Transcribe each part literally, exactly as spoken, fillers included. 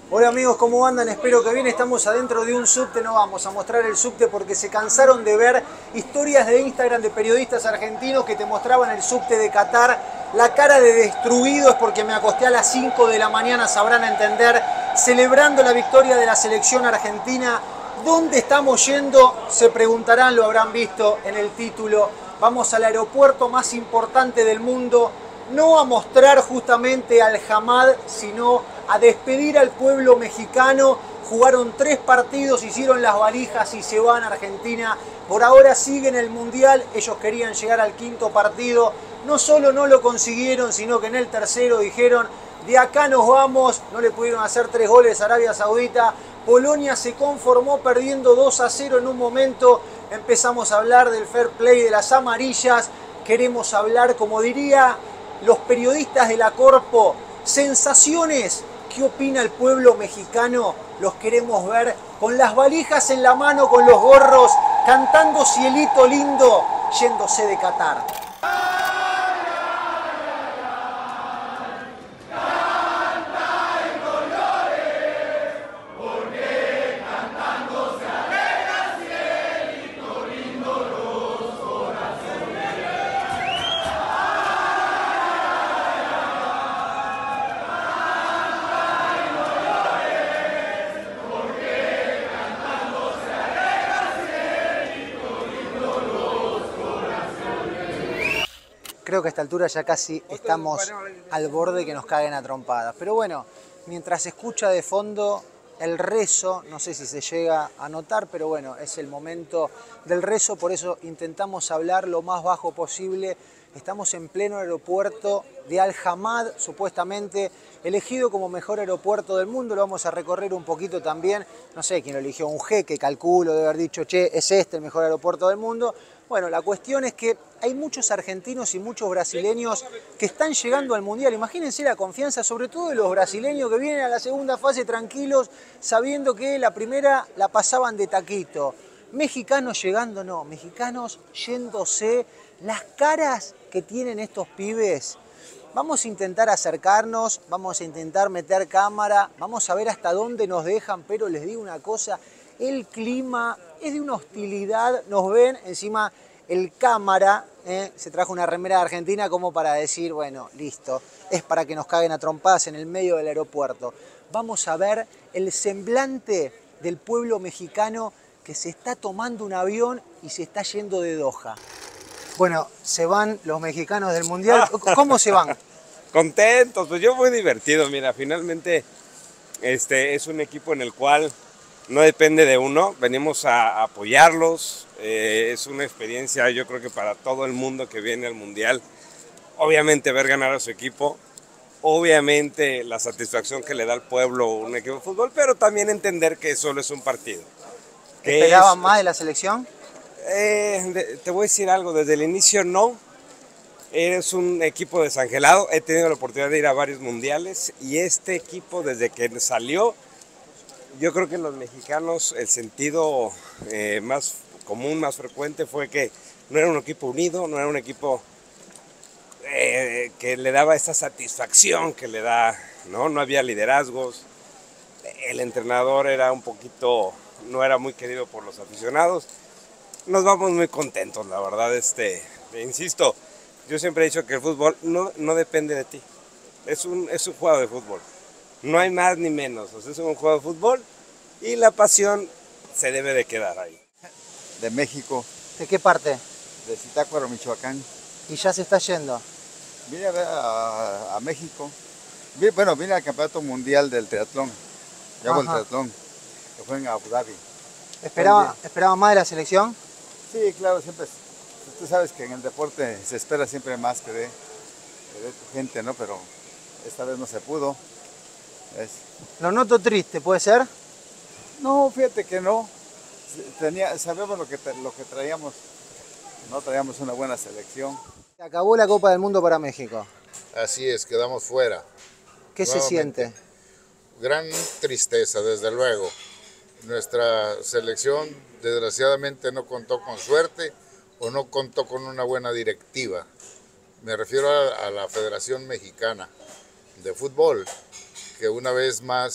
Hola amigos, ¿cómo andan? Espero que bien. Estamos adentro de un subte, no vamos a mostrar el subte porque se cansaron de ver historias de Instagram de periodistas argentinos que te mostraban el subte de Qatar. La cara de destruido es porque me acosté a las cinco de la mañana, sabrán entender, celebrando la victoria de la selección argentina. ¿Dónde estamos yendo? Se preguntarán, lo habrán visto en el título. Vamos al aeropuerto más importante del mundo, no a mostrar justamente al Hamad, sino a despedir al pueblo mexicano. Jugaron tres partidos, hicieron las valijas y se van a Argentina. Por ahora siguen el Mundial, ellos querían llegar al quinto partido. No solo no lo consiguieron, sino que en el tercero dijeron, de acá nos vamos. No le pudieron hacer tres goles a Arabia Saudita. Polonia se conformó perdiendo dos a cero en un momento. Empezamos a hablar del fair play, de las amarillas. Queremos hablar, como diría los periodistas de la Corpo, sensaciones. ¿Qué opina el pueblo mexicano? Los queremos ver con las valijas en la mano, con los gorros, cantando Cielito Lindo, yéndose de Qatar. Creo que a esta altura ya casi estamos al borde que nos caguen a trompadas. Pero bueno, mientras se escucha de fondo el rezo, no sé si se llega a notar, pero bueno, es el momento del rezo, por eso intentamos hablar lo más bajo posible. Estamos en pleno aeropuerto de Al Hamad, supuestamente elegido como mejor aeropuerto del mundo. Lo vamos a recorrer un poquito también. No sé quién lo eligió, un jeque, calculo, de haber dicho, che, es este el mejor aeropuerto del mundo. Bueno, la cuestión es que hay muchos argentinos y muchos brasileños que están llegando al Mundial. Imagínense la confianza, sobre todo de los brasileños que vienen a la segunda fase tranquilos, sabiendo que la primera la pasaban de taquito. Mexicanos llegando, no, mexicanos yéndose. Las caras que tienen estos pibes, vamos a intentar acercarnos, vamos a intentar meter cámara, vamos a ver hasta dónde nos dejan, pero les digo una cosa, el clima es de una hostilidad, nos ven, encima el cámara eh, se trajo una remera de Argentina como para decir, bueno, listo, es para que nos caguen a trompadas en el medio del aeropuerto. Vamos a ver el semblante del pueblo mexicano que se está tomando un avión y se está yendo de Doha. Bueno, se van los mexicanos del Mundial. ¿Cómo se van? Contentos, pues yo muy divertido. Mira, finalmente este es un equipo en el cual no depende de uno, venimos a apoyarlos. Eh, es una experiencia, yo creo que para todo el mundo que viene al Mundial. Obviamente ver ganar a su equipo, obviamente la satisfacción que le da al pueblo un equipo de fútbol, pero también entender que solo es un partido. ¿Esperaban más de la selección? Eh, de, te voy a decir algo, desde el inicio no. Es un equipo desangelado, he tenido la oportunidad de ir a varios mundiales y este equipo desde que salió, yo creo que en los mexicanos el sentido eh, más común, más frecuente fue que no era un equipo unido, no era un equipo eh, que le daba esa satisfacción que le da, ¿no? No había liderazgos, el entrenador era un poquito, no era muy querido por los aficionados. Nos vamos muy contentos, la verdad, este, insisto, yo siempre he dicho que el fútbol no, no depende de ti, es un, es un juego de fútbol, no hay más ni menos, o sea, es un juego de fútbol y la pasión se debe de quedar ahí. De México. ¿De qué parte? De Zitácuaro, Michoacán. ¿Y ya se está yendo? Vine a ver a, a México, vine, bueno, vine al Campeonato Mundial del Triatlón, yo hago el triatlón, que fue en Abu Dhabi. ¿Esperaba, ¿Esperaba más de la selección? Sí, claro, siempre, tú sabes que en el deporte se espera siempre más que de, que de tu gente, ¿no? Pero esta vez no se pudo. Es... Lo noto triste, ¿puede ser? No, fíjate que no. Tenía, sabemos lo que, lo que traíamos, no traíamos una buena selección. Se acabó la Copa del Mundo para México. Así es, quedamos fuera. ¿Qué se siente? Gran tristeza, desde luego. Nuestra selección desgraciadamente no contó con suerte o no contó con una buena directiva. Me refiero a, a la Federación Mexicana de Fútbol, que una vez más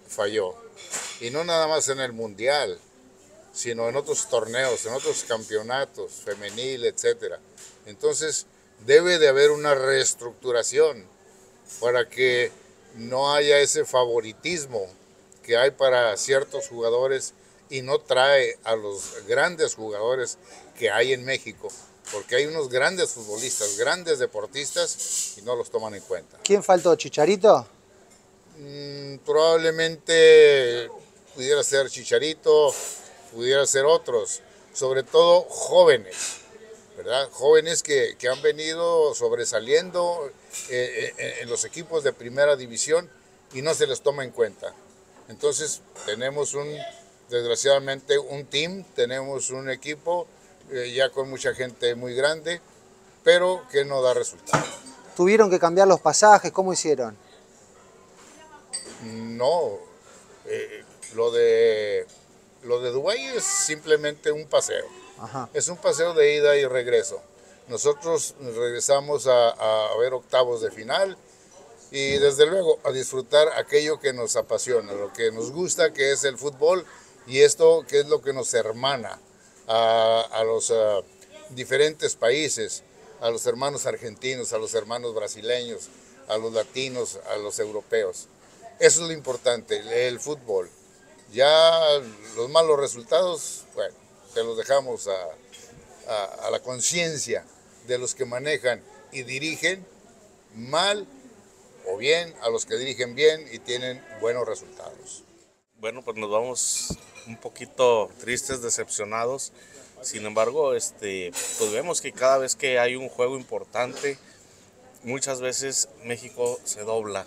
falló. Y no nada más en el Mundial, sino en otros torneos, en otros campeonatos, femenil, etcétera. Entonces, debe de haber una reestructuración para que no haya ese favoritismo que hay para ciertos jugadores y no trae a los grandes jugadores que hay en México, porque hay unos grandes futbolistas, grandes deportistas y no los toman en cuenta. ¿Quién faltó? ¿Chicharito? Mm, probablemente pudiera ser Chicharito, pudiera ser otros, sobre todo jóvenes, ¿verdad? Jóvenes que, que han venido sobresaliendo eh, eh, en los equipos de primera división y no se les toma en cuenta. Entonces tenemos un, desgraciadamente, un team, tenemos un equipo eh, ya con mucha gente muy grande, pero que no da resultado. ¿Tuvieron que cambiar los pasajes? ¿Cómo hicieron? No, eh, lo de lo de Dubái es simplemente un paseo. Ajá. Es un paseo de ida y regreso. Nosotros regresamos a, a ver octavos de final y desde luego a disfrutar aquello que nos apasiona, lo que nos gusta, que es el fútbol, y esto que es lo que nos hermana a, a los a diferentes países, a los hermanos argentinos, a los hermanos brasileños, a los latinos, a los europeos. Eso es lo importante, el fútbol. Ya los malos resultados, bueno, te los dejamos a, a, a la conciencia de los que manejan y dirigen mal o bien, a los que dirigen bien y tienen buenos resultados. Bueno, pues nos vamos un poquito tristes, decepcionados. Sin embargo, este, pues vemos que cada vez que hay un juego importante, muchas veces México se dobla.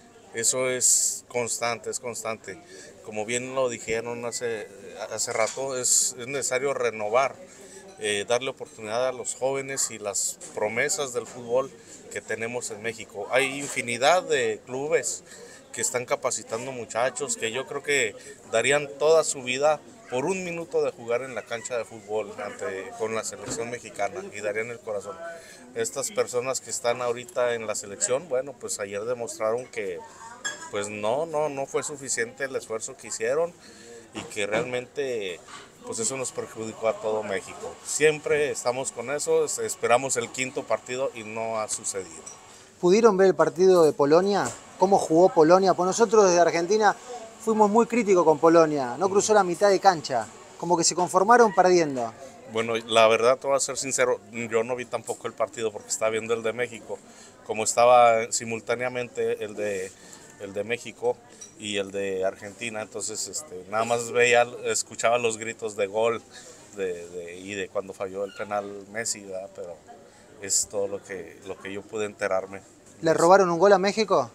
Eso es constante, es constante. Como bien lo dijeron hace, hace rato, es, es necesario renovar, eh, darle oportunidad a los jóvenes y las promesas del fútbol que tenemos en México. Hay infinidad de clubes que están capacitando muchachos que yo creo que darían toda su vida por un minuto de jugar en la cancha de fútbol ante, con la selección mexicana, y darían el corazón. Estas personas que están ahorita en la selección, bueno, pues ayer demostraron que pues no, no, no fue suficiente el esfuerzo que hicieron y que realmente pues eso nos perjudicó a todo México. Siempre estamos con eso, esperamos el quinto partido y no ha sucedido. ¿Pudieron ver el partido de Polonia? ¿Cómo jugó Polonia? Pues nosotros desde Argentina fuimos muy críticos con Polonia, no cruzó la mitad de cancha, como que se conformaron perdiendo. Bueno, la verdad, te voy a ser sincero, yo no vi tampoco el partido porque estaba viendo el de México, como estaba simultáneamente el de, el de México y el de Argentina, entonces este, nada más veía, escuchaba los gritos de gol de, de, y de cuando falló el penal Messi, ¿verdad? Pero es todo lo que, lo que yo pude enterarme. ¿Le robaron un gol a México?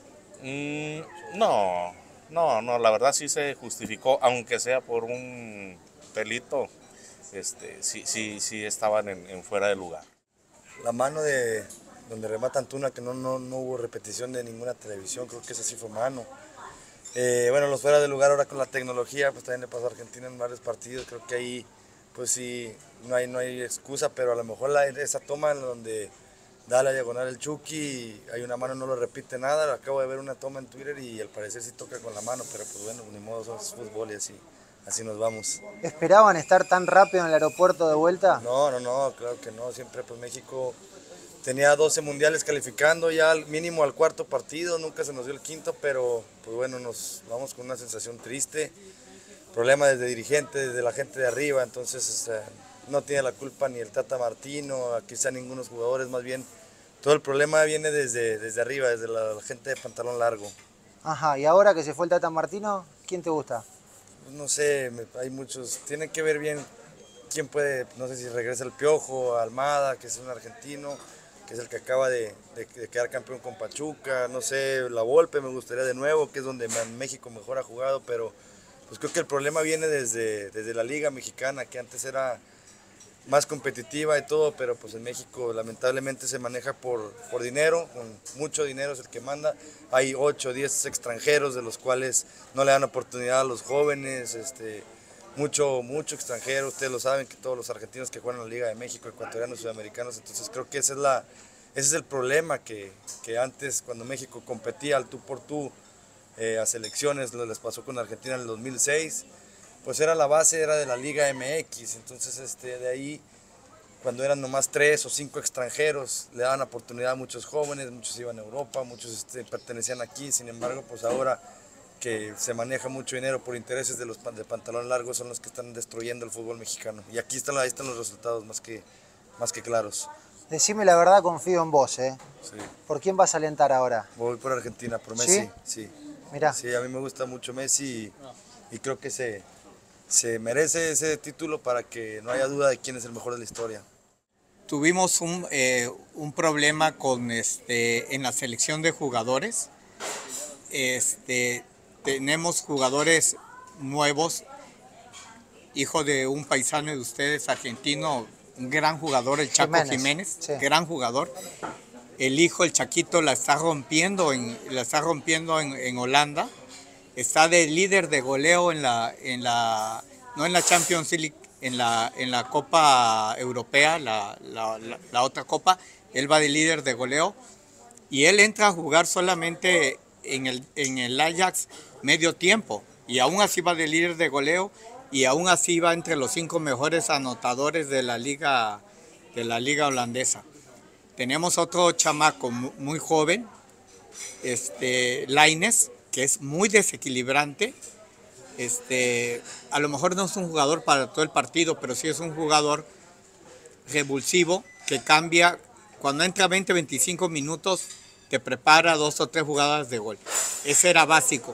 Mm, no, no, no, la verdad sí se justificó, aunque sea por un pelito, este, sí, sí, sí estaban en, en fuera de lugar. La mano de donde remata Antuna, que no, no, no hubo repetición de ninguna televisión, creo que esa sí fue mano. Eh, bueno, los fuera de lugar ahora con la tecnología, pues también le pasó a Argentina en varios partidos, creo que ahí pues sí, no hay, no hay excusa, pero a lo mejor la, esa toma en donde da la diagonal el Chucky, hay una mano, no lo repite nada, acabo de ver una toma en Twitter y al parecer sí toca con la mano, pero pues bueno, ni modo, es fútbol y así, así nos vamos. ¿Esperaban estar tan rápido en el aeropuerto de vuelta? No, no, no, claro que no, siempre pues México tenía doce mundiales calificando ya al mínimo al cuarto partido, nunca se nos dio el quinto, pero pues bueno, nos vamos con una sensación triste, problema desde dirigentes, desde la gente de arriba, entonces o sea, no tiene la culpa ni el Tata Martino, quizá ninguno de los jugadores, más bien todo el problema viene desde, desde arriba, desde la, la gente de pantalón largo. Ajá, y ahora que se fue el Tata Martino, ¿quién te gusta? No sé, me, hay muchos, tienen que ver bien quién puede, no sé si regresa el Piojo, Almada, que es un argentino, que es el que acaba de, de, de quedar campeón con Pachuca, no sé, La Volpe me gustaría de nuevo, que es donde México mejor ha jugado, pero pues creo que el problema viene desde, desde la Liga Mexicana, que antes era más competitiva y todo, pero pues en México lamentablemente se maneja por, por dinero, con mucho dinero es el que manda. Hay ocho o diez extranjeros de los cuales no le dan oportunidad a los jóvenes, este, mucho, mucho extranjero, ustedes lo saben que todos los argentinos que juegan en la Liga de México, ecuatorianos, sudamericanos, entonces creo que esa es la, ese es el problema que, que antes cuando México competía al tú por tú, eh, a selecciones, lo les pasó con Argentina en el dos mil seis, pues era la base, era de la Liga M X, entonces este, de ahí, cuando eran nomás tres o cinco extranjeros, le daban oportunidad a muchos jóvenes, muchos iban a Europa, muchos este, pertenecían aquí, sin embargo, pues ahora que se maneja mucho dinero por intereses de los de pantalón largo son los que están destruyendo el fútbol mexicano. Y aquí están, ahí están los resultados más que, más que claros. Decime la verdad, confío en vos, ¿eh? Sí. ¿Por quién vas a alentar ahora? Voy por Argentina, por Messi. ¿Sí? Sí. Mirá. Sí, a mí me gusta mucho Messi y, y creo que se, se merece ese título para que no haya duda de quién es el mejor de la historia. Tuvimos un, eh, un problema con este, en la selección de jugadores. Este, tenemos jugadores nuevos, hijo de un paisano de ustedes, argentino, un gran jugador, el Chaco Jiménez, Jiménez sí. Gran jugador. El hijo, el Chaquito, la está rompiendo en, la está rompiendo en, en Holanda. Está de líder de goleo en la, en la, no en la Champions League, en la, en la Copa Europea, la, la, la, la otra copa. Él va de líder de goleo y él entra a jugar solamente en el, en el Ajax medio tiempo y aún así va de líder de goleo y aún así va entre los cinco mejores anotadores de la liga, de la liga holandesa. Tenemos otro chamaco muy joven, este, Lainez, que es muy desequilibrante. Este, a lo mejor no es un jugador para todo el partido, pero sí es un jugador revulsivo que cambia, cuando entra veinte, veinticinco minutos, te prepara dos o tres jugadas de gol. Ese era básico.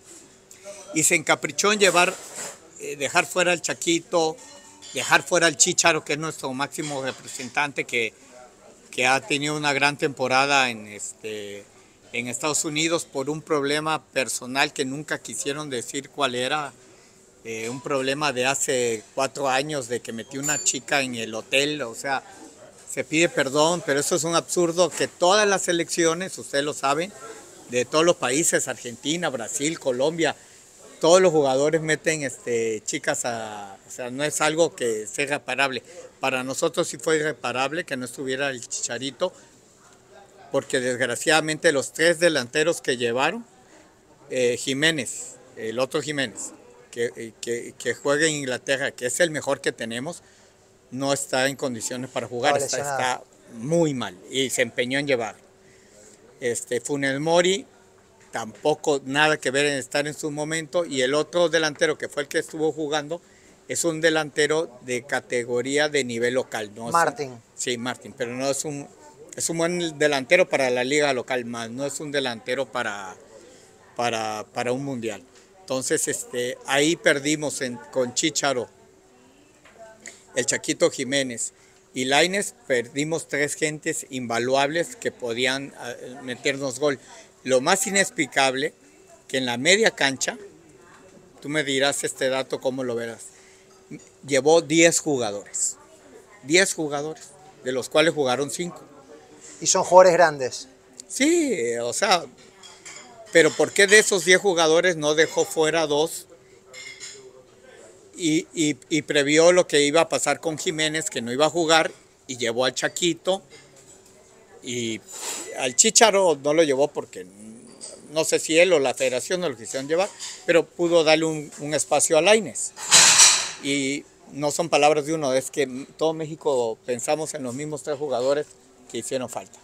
Y se encaprichó en llevar, eh, dejar fuera al Chaquito, dejar fuera al Chícharo, que es nuestro máximo representante, que, que ha tenido una gran temporada en, este, en Estados Unidos por un problema personal que nunca quisieron decir cuál era. Eh, un problema de hace cuatro años de que metió una chica en el hotel, o sea, se pide perdón, pero eso es un absurdo que todas las selecciones, ustedes lo saben, de todos los países, Argentina, Brasil, Colombia, todos los jugadores meten este, chicas a... O sea, no es algo que sea irreparable. Para nosotros sí fue irreparable que no estuviera el Chicharito, porque desgraciadamente los tres delanteros que llevaron, eh, Jiménez, el otro Jiménez, que, que, que juega en Inglaterra, que es el mejor que tenemos, no está en condiciones para jugar, está, está muy mal y se empeñó en llevar. Este, Funes Mori tampoco nada que ver en estar en su momento, y el otro delantero que fue el que estuvo jugando es un delantero de categoría de nivel local. ¿No? Martín. Un, sí, Martín, pero no es un, es un buen delantero para la liga local, más no es un delantero para, para, para un mundial. Entonces este, ahí perdimos en, con Chícharo, el Chaquito Jiménez y Lainez, perdimos tres gentes invaluables que podían uh, meternos gol. Lo más inexplicable, que en la media cancha, tú me dirás este dato cómo lo verás, llevó diez jugadores, diez jugadores, de los cuales jugaron cinco. ¿Y son jugadores grandes? Sí, o sea, pero ¿por qué de esos diez jugadores no dejó fuera dos? Y, y, y previó lo que iba a pasar con Jiménez, que no iba a jugar, y llevó al Chaquito, y al Chícharo no lo llevó porque no sé si él o la federación no lo quisieron llevar, pero pudo darle un, un espacio a Lainez. Y no son palabras de uno, es que todo México pensamos en los mismos tres jugadores que hicieron falta.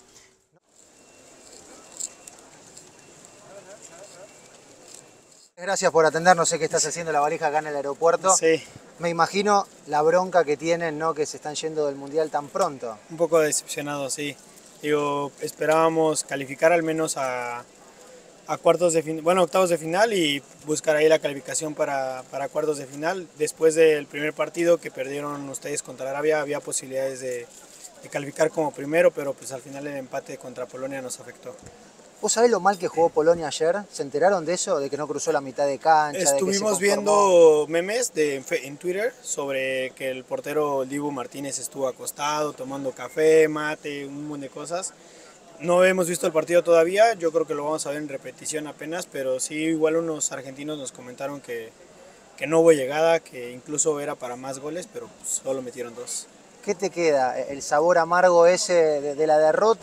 Gracias por atendernos, sé que estás haciendo la valija acá en el aeropuerto. Sí. Me imagino la bronca que tienen, ¿no? Que se están yendo del Mundial tan pronto. Un poco decepcionado, sí. Digo, esperábamos calificar al menos a, a cuartos de final, bueno, octavos de final y buscar ahí la calificación para, para cuartos de final. Después del primer partido que perdieron ustedes contra Arabia, había posibilidades de, de calificar como primero, pero pues al final el empate contra Polonia nos afectó. ¿Vos sabés lo mal que jugó Polonia ayer? ¿Se enteraron de eso? ¿De que no cruzó la mitad de cancha? Estuvimos viendo memes de, en Twitter sobre que el portero Dibu Martínez estuvo acostado, tomando café, mate, un montón de cosas. No hemos visto el partido todavía, yo creo que lo vamos a ver en repetición apenas, pero sí, igual unos argentinos nos comentaron que, que no hubo llegada, que incluso era para más goles, pero pues solo metieron dos. ¿Qué te queda? ¿El sabor amargo ese de, de la derrota?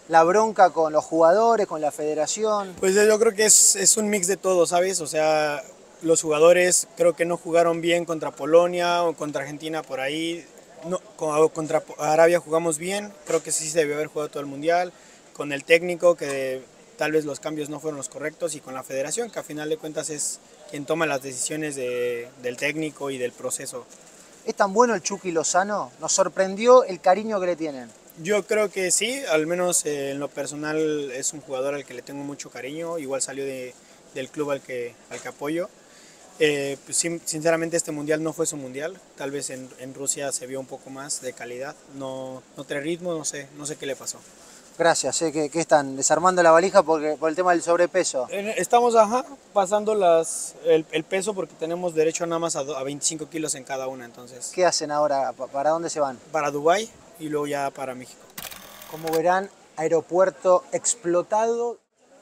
la bronca con los jugadores, con la federación? Pues yo creo que es, es un mix de todo, ¿sabes? O sea, los jugadores creo que no jugaron bien contra Polonia o contra Argentina por ahí. No, contra Arabia jugamos bien, creo que sí se debió haber jugado todo el Mundial. Con el técnico, que tal vez los cambios no fueron los correctos, y con la federación, que a final de cuentas es quien toma las decisiones de, del técnico y del proceso. ¿Es tan bueno el Chucky Lozano? ¿Nos sorprendió el cariño que le tienen? Yo creo que sí, al menos eh, en lo personal es un jugador al que le tengo mucho cariño, igual salió de, del club al que, al que apoyo. Eh, pues, sinceramente este mundial no fue su mundial, tal vez en, en Rusia se vio un poco más de calidad, no, no trae ritmo, no sé, no sé qué le pasó. Gracias, sé que, que están desarmando la valija porque, por el tema del sobrepeso. Estamos ajá, pasando las, el, el peso porque tenemos derecho nada más a, a veinticinco kilos en cada una, entonces. ¿Qué hacen ahora? ¿Para dónde se van? Para Dubái y luego ya para México. Como verán, aeropuerto explotado,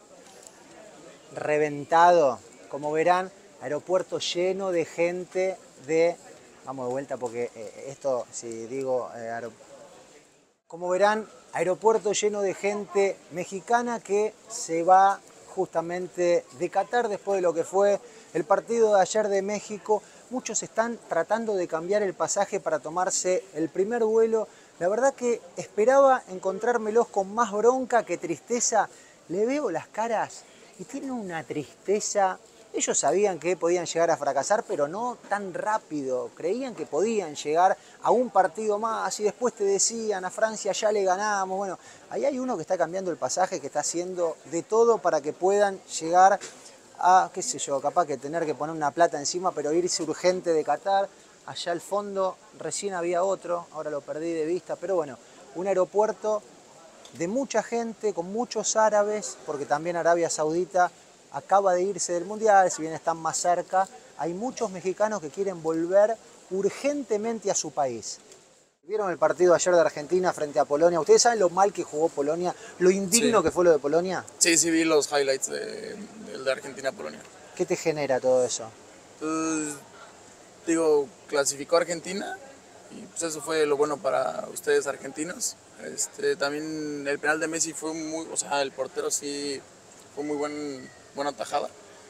reventado. Como verán, aeropuerto lleno de gente de... Vamos de vuelta porque eh, esto, si digo... Eh, aer... Como verán, aeropuerto lleno de gente mexicana que se va justamente de Qatar después de lo que fue el partido de ayer de México. Muchos están tratando de cambiar el pasaje para tomarse el primer vuelo. La verdad que esperaba encontrármelos con más bronca que tristeza. Le veo las caras y tienen una tristeza. Ellos sabían que podían llegar a fracasar, pero no tan rápido. Creían que podían llegar a un partido más y después te decían, a Francia ya le ganamos. Bueno, ahí hay uno que está cambiando el pasaje, que está haciendo de todo para que puedan llegar a, qué sé yo, capaz que tener que poner una plata encima, pero irse urgente de Qatar. Allá al fondo recién había otro, ahora lo perdí de vista, pero bueno, un aeropuerto de mucha gente, con muchos árabes, porque también Arabia Saudita acaba de irse del Mundial, si bien están más cerca. Hay muchos mexicanos que quieren volver urgentemente a su país. ¿Vieron el partido ayer de Argentina frente a Polonia? ¿Ustedes saben lo mal que jugó Polonia? ¿Lo indigno sí. que fue lo de Polonia? Sí, sí vi los highlights de, de, de Argentina-Polonia. ¿Qué te genera todo eso? Pues, digo, clasificó Argentina y pues eso fue lo bueno para ustedes argentinos. Este, también el penal de Messi fue muy, o sea, el portero sí fue muy buen, buena tajada.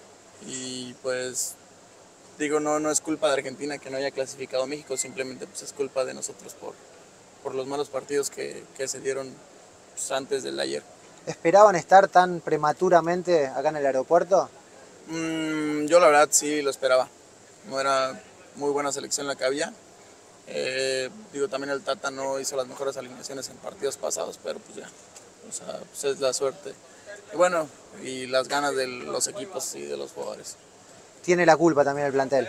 Y pues, digo, no, no es culpa de Argentina que no haya clasificado a México, simplemente pues es culpa de nosotros por, por los malos partidos que, que se dieron pues, antes del ayer. ¿Esperaban estar tan prematuramente acá en el aeropuerto? Mm, yo la verdad sí lo esperaba. No era muy buena selección la que había. Eh, digo, también el Tata no hizo las mejores alineaciones en partidos pasados, pero pues ya, o sea, pues es la suerte. Y bueno, y las ganas de los equipos y de los jugadores. ¿Tiene la culpa también el plantel?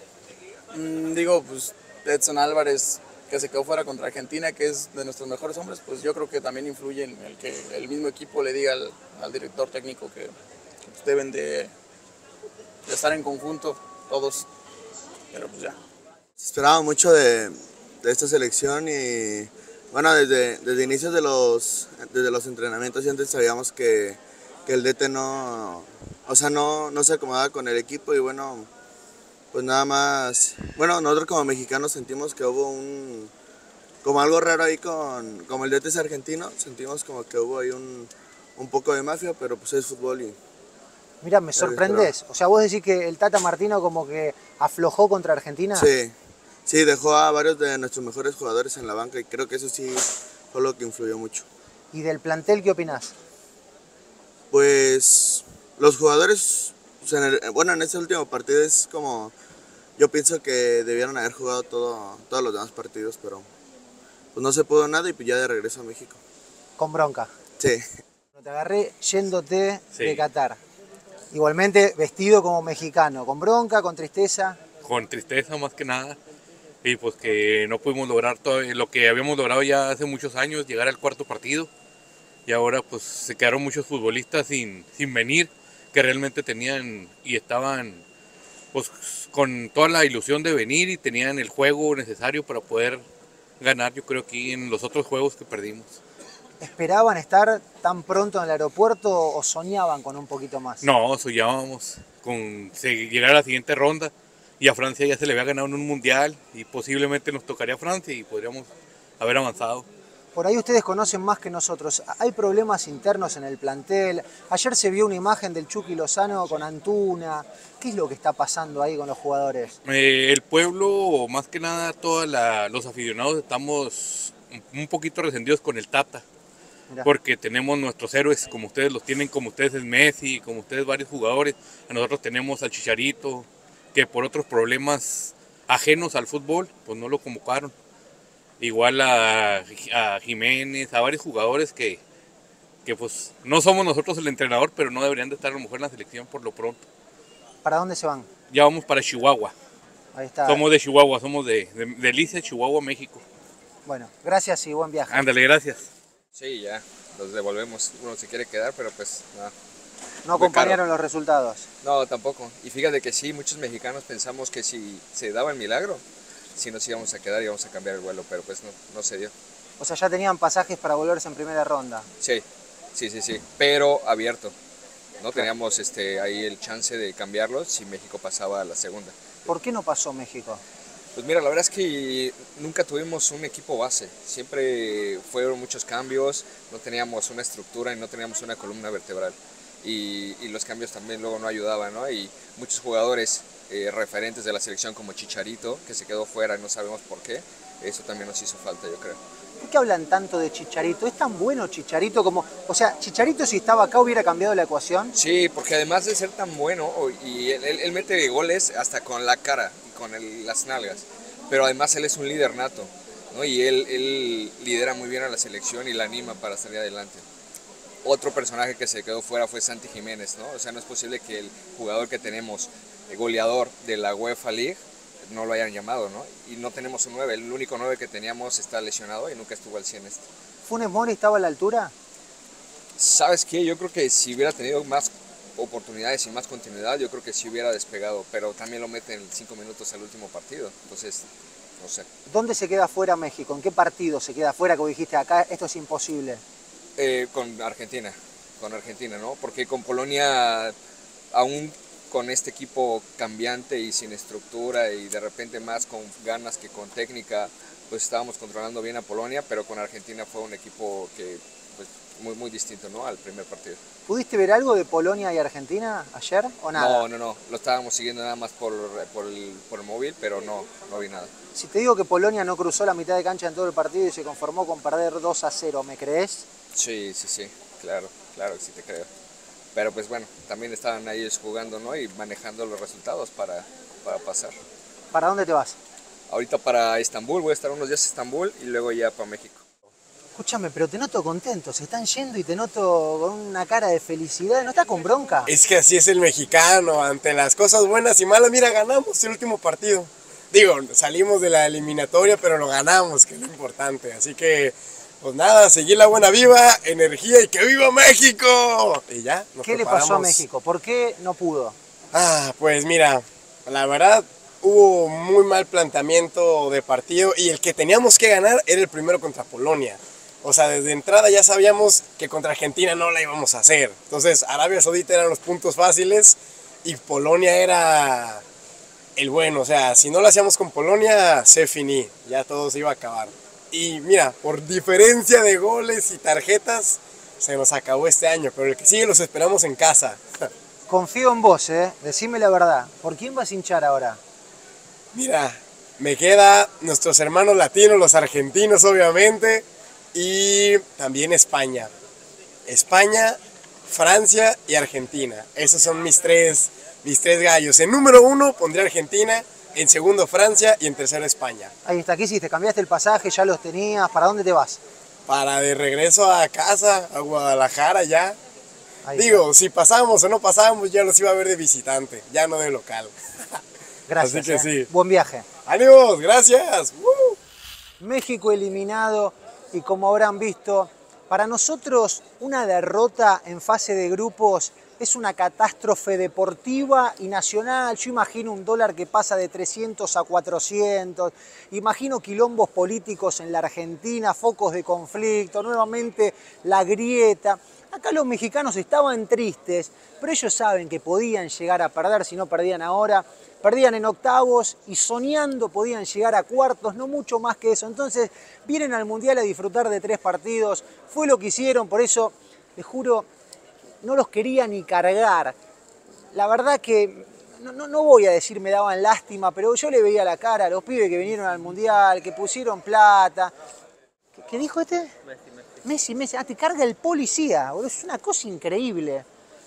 Mm, digo, pues Edson Álvarez, que se quedó fuera contra Argentina, que es de nuestros mejores hombres, pues yo creo que también influye en el que el mismo equipo le diga al, al director técnico que, que pues deben de, de estar en conjunto todos, pero pues ya. Se esperaba mucho de, de esta selección y bueno, desde, desde inicios de los, desde los entrenamientos y antes sabíamos que, que el D T no, o sea, no, no se acomodaba con el equipo y bueno, pues nada más, bueno, nosotros como mexicanos sentimos que hubo un, como algo raro ahí con, como el D T es argentino, sentimos como que hubo ahí un, un poco de mafia, pero pues es fútbol y... Mira, me sorprendés, o sea, vos decís que el Tata Martino como que aflojó contra Argentina. Sí. Sí, dejó a varios de nuestros mejores jugadores en la banca y creo que eso sí fue lo que influyó mucho. ¿Y del plantel qué opinás? Pues los jugadores, pues en el, bueno, en este último partido es como, yo pienso que debieron haber jugado todo, todos los demás partidos, pero pues no se pudo nada y pues ya de regreso a México. Con bronca. Sí. Te agarré yéndote sí. de Qatar. Igualmente vestido como mexicano, con bronca, con tristeza. Con tristeza más que nada. Y pues que no pudimos lograr todo lo que habíamos logrado ya hace muchos años, llegar al cuarto partido. Y ahora pues se quedaron muchos futbolistas sin, sin venir, que realmente tenían y estaban pues con toda la ilusión de venir y tenían el juego necesario para poder ganar, yo creo, aquí en los otros juegos que perdimos. ¿Esperaban estar tan pronto en el aeropuerto o soñaban con un poquito más? No, soñábamos con llegar a la siguiente ronda. Y a Francia ya se le había ganado en un mundial y posiblemente nos tocaría a Francia y podríamos haber avanzado. Por ahí ustedes conocen más que nosotros. ¿Hay problemas internos en el plantel? Ayer se vio una imagen del Chucky Lozano con Antuna. ¿Qué es lo que está pasando ahí con los jugadores? Eh, el pueblo, más que nada, todos los aficionados estamos un poquito resentidos con el Tata. Mirá. Porque tenemos nuestros héroes, como ustedes los tienen, como ustedes es Messi, como ustedes varios jugadores. A nosotros tenemos al Chicharito, que por otros problemas ajenos al fútbol, pues no lo convocaron. Igual a, a Jiménez, a varios jugadores que, que pues no somos nosotros el entrenador, pero no deberían de estar a lo mejor en la selección por lo pronto. ¿Para dónde se van? Ya vamos para Chihuahua. Ahí está. Somos de Chihuahua, somos de, de, de Lice, Chihuahua, México. Bueno, gracias y buen viaje. Ándale, gracias. Sí, ya, los devolvemos. Uno se quiere quedar, pero pues nada. ¿No acompañaron los resultados? No, tampoco. Y fíjate que sí, muchos mexicanos pensamos que si se daba el milagro, si nos íbamos a quedar y íbamos a cambiar el vuelo, pero pues no, no se dio. O sea, ya tenían pasajes para volverse en primera ronda. Sí, sí, sí, sí, pero abierto. No teníamos este, ahí el chance de cambiarlo si México pasaba a la segunda. ¿Por qué no pasó México? Pues mira, la verdad es que nunca tuvimos un equipo base. Siempre fueron muchos cambios, no teníamos una estructura y no teníamos una columna vertebral. Y, y los cambios también luego no ayudaban, ¿no? Y muchos jugadores eh, referentes de la selección como Chicharito, que se quedó fuera y no sabemos por qué, eso también nos hizo falta, yo creo. ¿Por qué hablan tanto de Chicharito? ¿Es tan bueno Chicharito como...? O sea, ¿Chicharito si estaba acá hubiera cambiado la ecuación? Sí, porque además de ser tan bueno, y él, él, él mete goles hasta con la cara y con el, las nalgas, pero además él es un líder nato, ¿no? Y él, él lidera muy bien a la selección y la anima para salir adelante. Otro personaje que se quedó fuera fue Santi Jiménez, ¿no? O sea, no es posible que el jugador que tenemos, el goleador de la UEFA League, no lo hayan llamado, ¿no? Y no tenemos un nueve, el único nueve que teníamos está lesionado y nunca estuvo al cien este. ¿Funes Mori estaba a la altura? ¿Sabes qué? Yo creo que si hubiera tenido más oportunidades y más continuidad, yo creo que sí hubiera despegado, pero también lo meten cinco minutos al último partido, entonces, no sé. ¿Dónde se queda fuera México? ¿En qué partido se queda fuera? Como dijiste acá, esto es imposible. Eh, con Argentina, con Argentina, ¿no? Porque con Polonia, aún con este equipo cambiante y sin estructura y de repente más con ganas que con técnica, pues estábamos controlando bien a Polonia, pero con Argentina fue un equipo que, pues, muy, muy distinto, ¿no? Al primer partido. ¿Pudiste ver algo de Polonia y Argentina ayer o nada? No, no, no, lo estábamos siguiendo nada más por, por, el, por el móvil, pero no, no vi nada. Si te digo que Polonia no cruzó la mitad de cancha en todo el partido y se conformó con perder dos a cero, ¿me crees? Sí, sí, sí, claro, claro que sí te creo. Pero pues bueno, también estaban ahí jugando, ¿no? Y manejando los resultados para, para pasar. ¿Para dónde te vas? Ahorita para Estambul, voy a estar unos días en Estambul y luego ya para México. Escúchame, pero te noto contento, se están yendo y te noto con una cara de felicidad, ¿no estás con bronca? Es que así es el mexicano, ante las cosas buenas y malas, mira, ganamos el último partido. Digo, salimos de la eliminatoria, pero lo ganamos, que es lo importante, así que... Pues nada, seguir la buena viva, energía y ¡que viva México! Y ya, nos ¿Qué preparamos. le pasó a México? ¿Por qué no pudo? Ah, pues mira, la verdad hubo muy mal planteamiento de partido y el que teníamos que ganar era el primero contra Polonia. O sea, desde entrada ya sabíamos que contra Argentina no la íbamos a hacer. Entonces, Arabia Saudita eran los puntos fáciles y Polonia era el bueno. O sea, si no lo hacíamos con Polonia, se finí, ya todo se iba a acabar. Y mira, por diferencia de goles y tarjetas, se nos acabó este año, pero el que sigue los esperamos en casa. Confío en vos, ¿eh? Decime la verdad. ¿Por quién vas a hinchar ahora? Mira, me queda nuestros hermanos latinos, los argentinos obviamente, y también España. España, Francia y Argentina. Esos son mis tres, mis tres gallos. En número uno pondré Argentina, en segundo Francia y en tercero España. Ahí está, ¿qué hiciste? ¿Cambiaste el pasaje? ¿Ya los tenías? ¿Para dónde te vas? Para de regreso a casa, a Guadalajara ya. Ahí Digo, está. si pasamos o no pasamos, ya los iba a ver de visitante, ya no de local. Gracias. Así que eh. sí. Buen viaje. ¡Ánimos! ¡Gracias! ¡Uh! México eliminado y como habrán visto, para nosotros una derrota en fase de grupos es una catástrofe deportiva y nacional. Yo imagino un dólar que pasa de trescientos a cuatrocientos, imagino quilombos políticos en la Argentina, focos de conflicto, nuevamente la grieta. Acá los mexicanos estaban tristes, pero ellos saben que podían llegar a perder, si no perdían ahora, perdían en octavos y soñando podían llegar a cuartos, no mucho más que eso. Entonces vienen al Mundial a disfrutar de tres partidos, fue lo que hicieron, por eso les juro, no los quería ni cargar. La verdad que, no, no, no voy a decir me daban lástima, pero yo le veía la cara a los pibes que vinieron al Mundial, que pusieron plata. ¿Qué, qué dijo este? Messi, Messi. Messi, Messi. Ah, te carga el policía, boludo. Es una cosa increíble.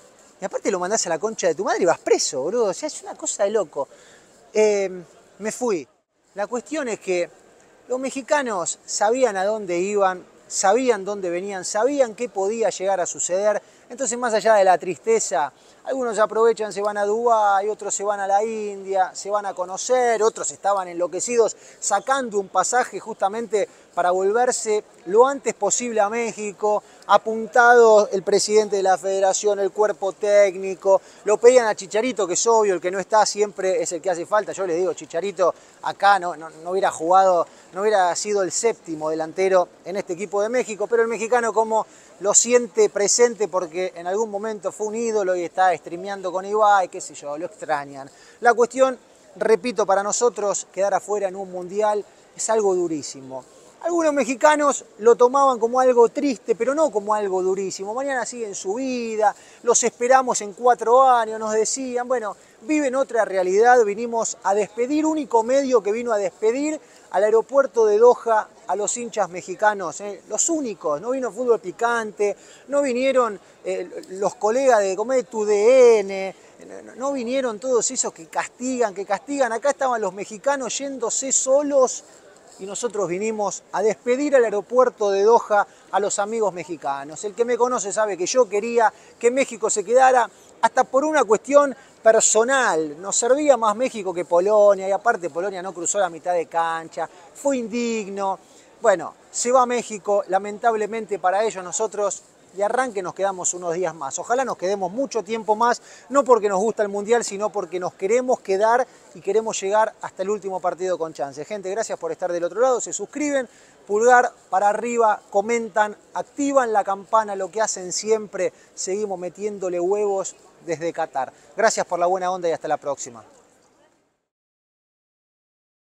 Y aparte lo mandás a la concha de tu madre y vas preso, boludo. O sea, es una cosa de loco. Eh, me fui. La cuestión es que los mexicanos sabían a dónde iban, sabían dónde venían, sabían qué podía llegar a suceder. Entonces, más allá de la tristeza, algunos aprovechan, se van a Dubái, otros se van a la India, se van a conocer, otros estaban enloquecidos sacando un pasaje justamente para volverse lo antes posible a México, apuntado el presidente de la federación, el cuerpo técnico, lo pedían a Chicharito, que es obvio, el que no está siempre es el que hace falta. Yo les digo, Chicharito acá no, no, no hubiera jugado, no hubiera sido el séptimo delantero en este equipo de México, pero el mexicano como lo siente presente porque en algún momento fue un ídolo y está streameando con Ibai, qué sé yo, lo extrañan. La cuestión, repito, para nosotros quedar afuera en un mundial es algo durísimo. Algunos mexicanos lo tomaban como algo triste, pero no como algo durísimo. Mañana siguen su vida, los esperamos en cuatro años, nos decían, bueno, viven otra realidad, vinimos a despedir, único medio que vino a despedir al aeropuerto de Doha a los hinchas mexicanos, ¿eh? Los únicos, no vino Fútbol Picante, no vinieron eh, los colegas de Comer Tu D N, no, no vinieron todos esos que castigan, que castigan. Acá estaban los mexicanos yéndose solos y nosotros vinimos a despedir al aeropuerto de Doha a los amigos mexicanos. El que me conoce sabe que yo quería que México se quedara hasta por una cuestión personal. Nos servía más México que Polonia y aparte Polonia no cruzó la mitad de cancha, fue indigno. Bueno, se va a México, lamentablemente para ellos nosotros de arranque nos quedamos unos días más. Ojalá nos quedemos mucho tiempo más, no porque nos gusta el Mundial, sino porque nos queremos quedar y queremos llegar hasta el último partido con chance. Gente, gracias por estar del otro lado, se suscriben, pulgar para arriba, comentan, activan la campana, lo que hacen siempre, seguimos metiéndole huevos desde Qatar. Gracias por la buena onda y hasta la próxima.